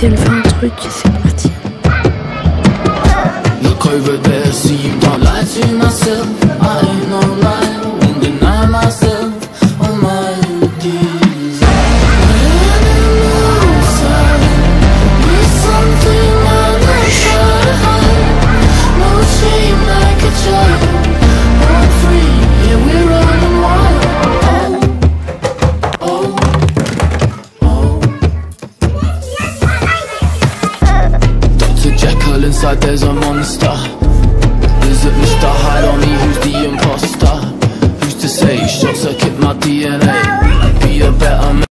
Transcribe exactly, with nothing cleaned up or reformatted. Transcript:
si elle fait un truc, c'est parti. Look over there, see you don't lie to myself. I ain't no lie, won't deny myself. Oh my desire. There's something I don't try to hide. No shame like a child. I'm free, yeah we're running wild. Oh, oh, oh. Doctor Jekyll, inside there's a monster. Is it Mister Hyde on me? Who's the imposter? Who's to say? Short circuit my D N A. Be a better man.